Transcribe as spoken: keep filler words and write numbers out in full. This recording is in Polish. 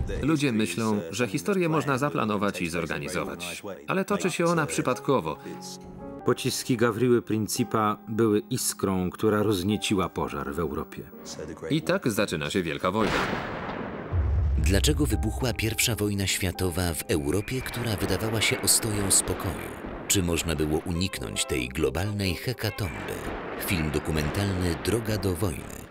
Ludzie myślą, że historię można zaplanować i zorganizować, ale toczy się ona przypadkowo. Pociski Gawriły Principa były iskrą, która roznieciła pożar w Europie. I tak zaczyna się Wielka Wojna. Dlaczego wybuchła pierwsza wojna światowa w Europie, która wydawała się ostoją spokoju? Czy można było uniknąć tej globalnej hekatomby? Film dokumentalny Droga do wojny.